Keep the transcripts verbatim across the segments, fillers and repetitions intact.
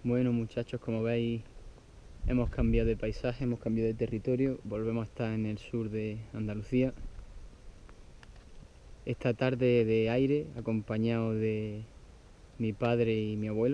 Bueno, muchachos, como veis, hemos cambiado de paisaje, hemos cambiado de territorio, volvemos a estar en el sur de Andalucía. Esta tarde de aire, acompañado de mi padre y mi abuelo,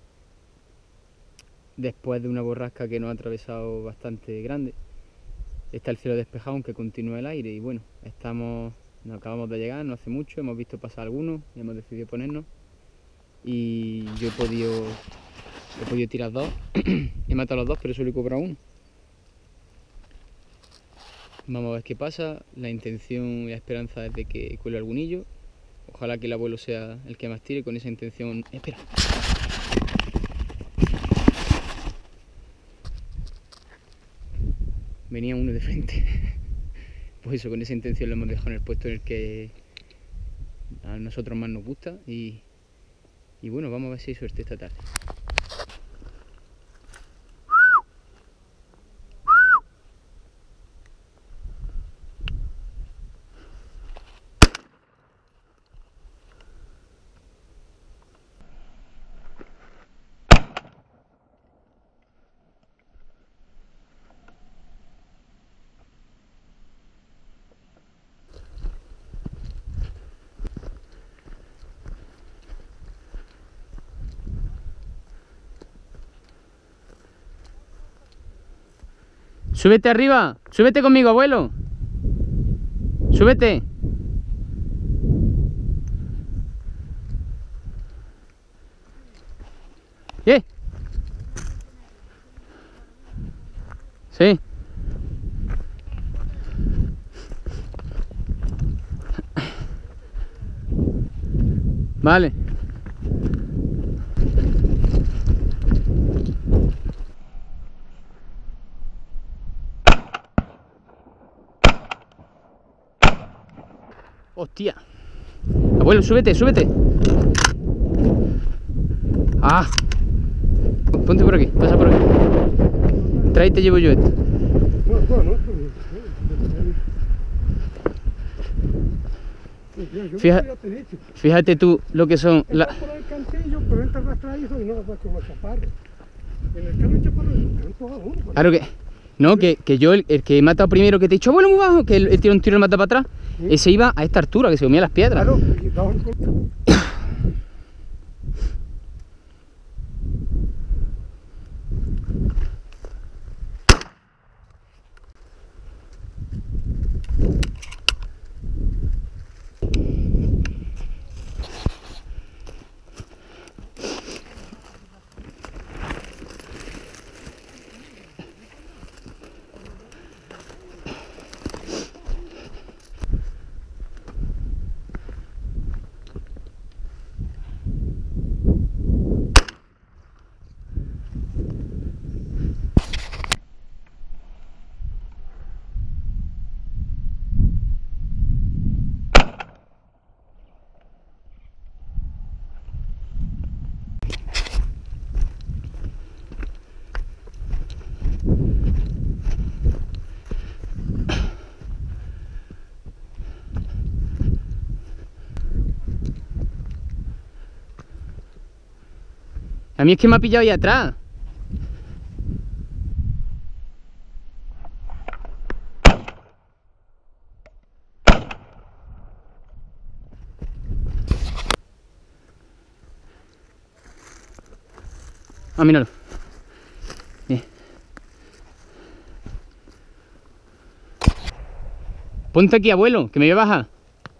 después de una borrasca que nos ha atravesado bastante grande. Está el cielo despejado, aunque continúa el aire, y bueno, estamos, nos acabamos de llegar, no hace mucho, hemos visto pasar algunos y hemos decidido ponernos. Y yo he podido, he podido tirar dos, he matado a los dos, pero solo he cobrado uno. Vamos a ver qué pasa. La intención y la esperanza es de que cuele algún hillo. Ojalá que el abuelo sea el que más tire. Con esa intención... Espera. Venía uno de frente. Pues eso, con esa intención lo hemos dejado en el puesto en el que a nosotros más nos gusta. Y, y bueno, vamos a ver si hay suerte esta tarde. Súbete arriba, súbete conmigo, abuelo. Súbete. ¿Qué? Sí. Vale. Hostia. Abuelo, súbete, súbete. Ah. Ponte por aquí, pasa por aquí. Trae y te llevo yo esto. Fíjate, fíjate tú lo que son la... Claro que... No, que, que yo, el, el que he matado primero, que te he dicho, abuelo, muy bajo, que el, el tiro un tiro y lo mata para atrás, ¿sí? Ese iba a esta altura, que se comía las piedras. Claro. A mí es que me ha pillado ahí atrás. Ah, míralo. Bien. Ponte aquí, abuelo, que me voy a bajar.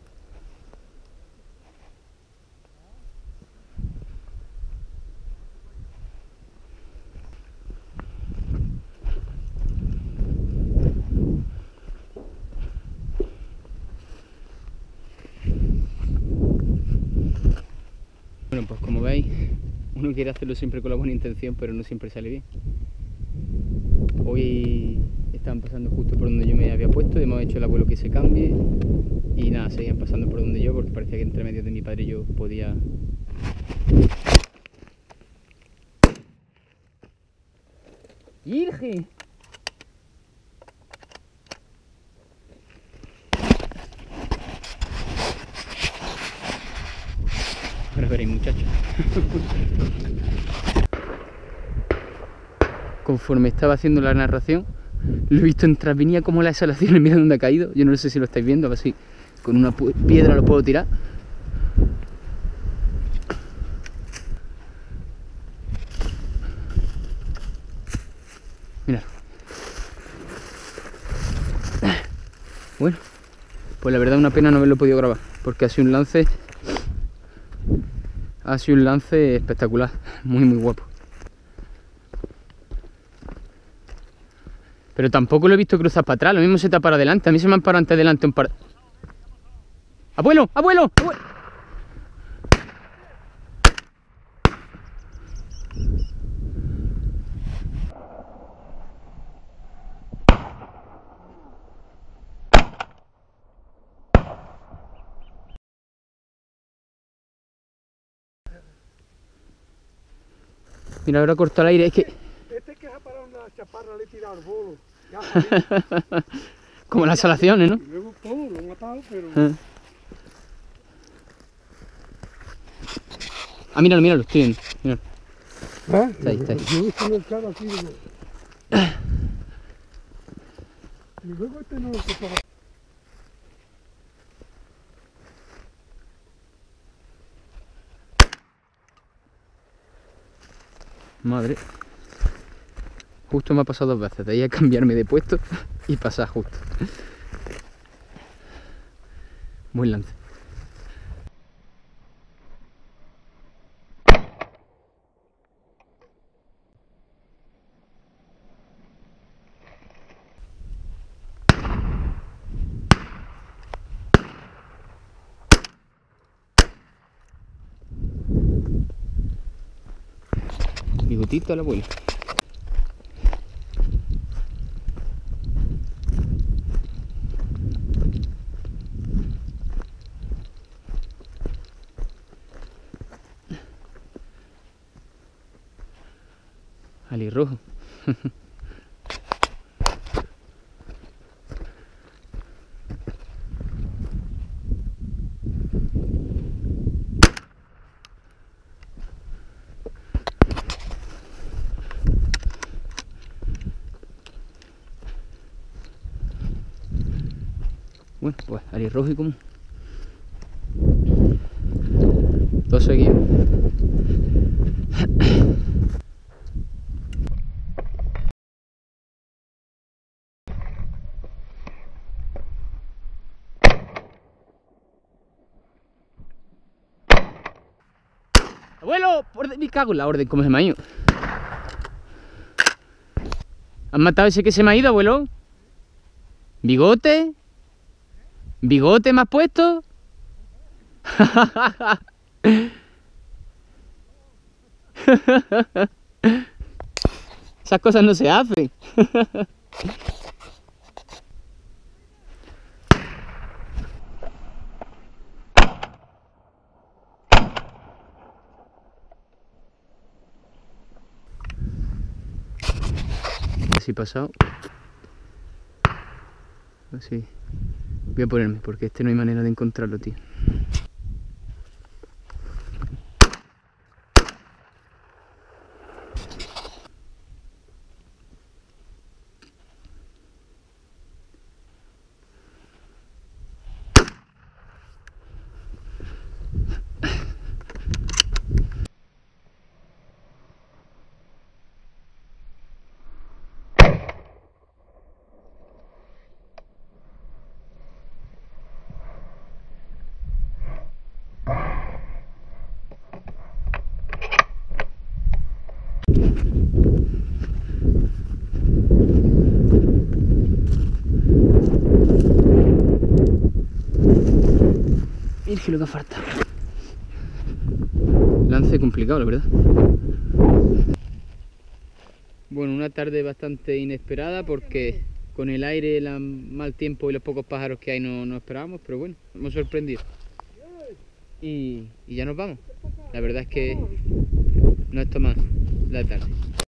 Bueno, pues como veis, uno quiere hacerlo siempre con la buena intención, pero no siempre sale bien. Hoy estaban pasando justo por donde yo me había puesto, hemos hecho el abuelo que se cambie y nada, seguían pasando por donde yo porque parecía que entre medio de mi padre y yo podía... ¡Irge! Ahora veréis, muchachos. conforme estaba haciendo la narración, lo he visto entrar, venía como la exhalación y mira dónde ha caído. Yo no sé si lo estáis viendo, a ver si con una piedra lo puedo tirar. Mirad. Bueno, pues la verdad una pena no haberlo podido grabar, porque ha sido un lance, ha sido un lance espectacular, muy muy guapo. Pero tampoco lo he visto cruzar para atrás, lo mismo se está para adelante. A mí se me han parado antes delante un par... ¡Abuelo! ¡Abuelo! ¡Abuelo! Mira, ahora corto el aire, es que... Este que se ha parado en la chaparra le he tirado al bolo. Ya, como las salaciones, ¿no? y luego todo lo he matado, pero... Ah, ah míralo, míralo, estoy viendo. Míralo. ¿Eh? Está ahí, está ahí. Yo he visto en el carro así, digo... Y luego este no lo tocaba. Madre. Justo me ha pasado dos veces, de ahí a cambiarme de puesto y pasar justo. Buen lance. Bigotito al abuelo. Alirrojo. Bueno, pues alirrojo y común. Dos seguidos. ¡Abuelo! Por me cago en la orden, ¿cómo se me ha ido? ¿Has matado ese que se me ha ido, abuelo? ¿Bigote? ¿Bigote me has puesto? Esas cosas no se hacen. Así pasado. Así. Voy a ponerme porque este no hay manera de encontrarlo, tío. Virgen, lo que falta. Lance complicado, la verdad. Bueno, una tarde bastante inesperada porque con el aire, el mal tiempo y los pocos pájaros que hay no, no esperábamos, pero bueno, hemos sorprendido. Y, y ya nos vamos. La verdad es que no es más la tarde.